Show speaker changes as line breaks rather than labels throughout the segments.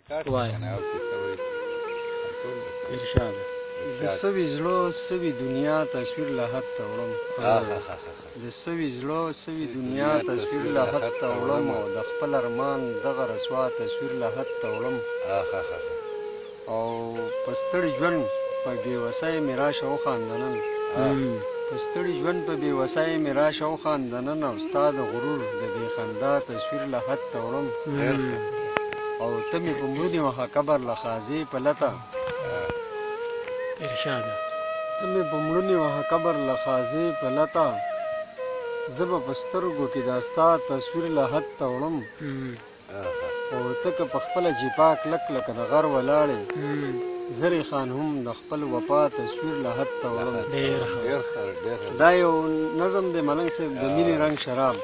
وای ارشاد
د سوي زړه سوي دنیا تصویر له حد ته وړم د سوي زړه سوي دنیا تصویر له حد ته وړم او د خپل ارمان دغه رسوا تصویر له حد ته وړم او په ستړي ژوند په بېوسۍ مې راشه وخانده نن په ستړي ژوند په بېوسۍ مې راشه وخانده نن او ستا د غرور د بې خندا تصویر له حد ته وړم او ته مې په مړونې وهه قبر له خازې په لته
ارشاد
ته مې په مړونې وهه قبر له خازې په لته زه به په سترګو کې دا ستا تصویر له حد ته وړم او ته که په خپله جیپا کلک لکه د غر ولاړې زرې خان هم د خپل وفا تصویر له حد ته وړم دا یو نظم دی ملنګ صاحب د مینې رنګ شراب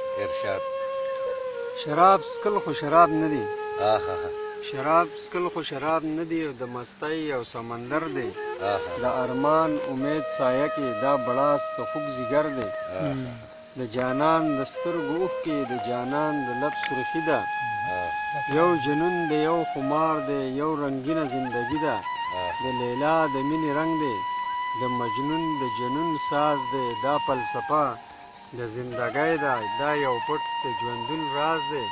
شراب څکل خو شراب نه دی شراب څکل خو شراب نه دی او د مستۍ او سمندر دی د ارمان امید سایه کې دا بړاس د خوږ ځیګر دی د جانان د سترګو اوښکې د جانان د لب سرخي ده یو جنون دی یو خمار دی یو رنګینه زندگی ده د لیلا د مینې رنګ دی د مجنون د جنون ساز دی دا فلسفه د زندګۍ ده دا یو پټ د ژوندون راز دی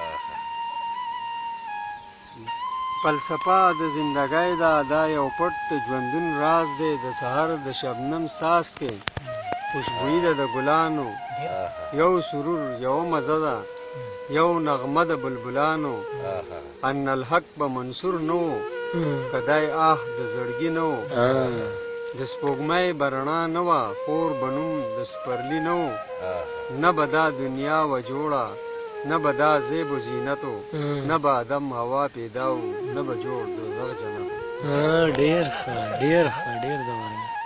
فلسفه د زندګۍ ده دا یو پټ د ژوندون راز دی د سحر د شبنم ساز کې خوشبویي ده د ګلانو یو سرور یو مزه ده یو نغمه د بلبلانو ان الحق به منصور نه و که دی آه د زړګي نه و د سپوږمۍ به رڼا نه وه خور به نوم د سپرلي نه و نه به دا دنیا وه جوړه نه به دا زیب و زینت و نه به آدم هوا پیدا و نه به جوړ دوزخ جنت
ډېر ښه ډېر ښه ډېر د